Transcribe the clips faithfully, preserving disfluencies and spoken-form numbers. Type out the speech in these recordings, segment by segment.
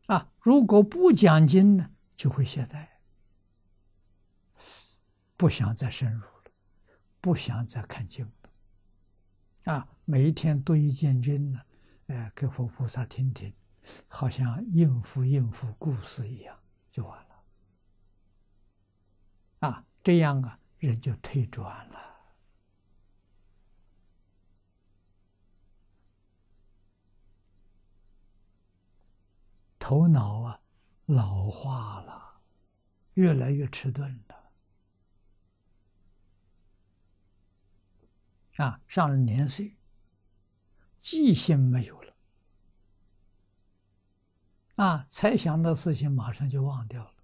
啊，如果不讲经呢，就会懈怠，不想再深入了，不想再看经了。啊，每一天读一件经呢，哎，给佛菩萨听听，好像应付应付故事一样，就完了。啊，这样啊，人就退转了。头脑啊，老化了，越来越迟钝了。啊，上了年岁，记性没有了。啊，才想到事情，马上就忘掉了。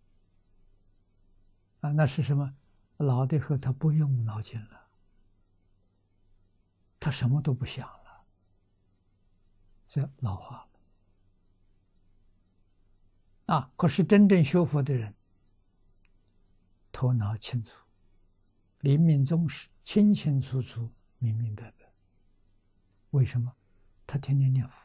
啊，那是什么？老的时候他不用脑筋了，他什么都不想了，这老化了。啊，可是真正学佛的人，头脑清楚，灵敏宗实，清清楚楚，明明白白。为什么？他天天念佛，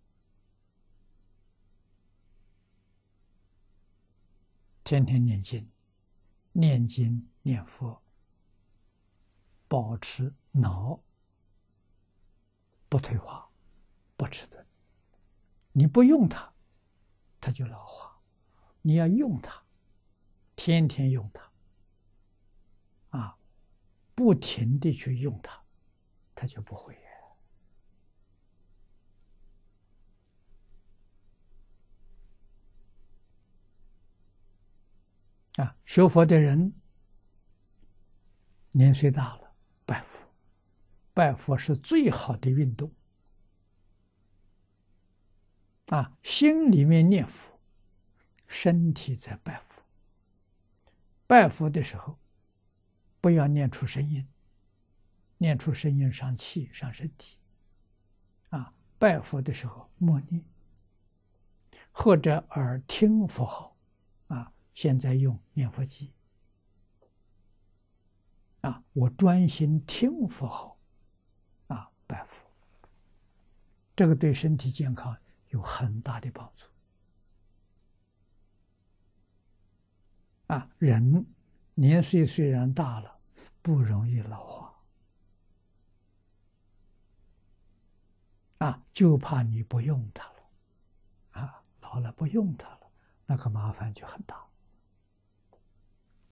天天念经，念经念佛，保持脑不退化，不迟钝。你不用它，它就老化。你要用它，天天用它，啊，不停地去用它，它就不会。啊，学佛的人年岁大了，拜佛，拜佛是最好的运动。啊，心里面念佛，身体在拜佛。拜佛的时候，不要念出声音，念出声音伤气伤身体。啊，拜佛的时候默念，或者耳听佛号。啊，现在用念佛机。啊，我专心听佛号，啊，拜佛，这个对身体健康有很大的帮助。啊，人年岁虽然大了，不容易老化。啊，就怕你不用它了。啊，老了不用它了，那个麻烦就很大。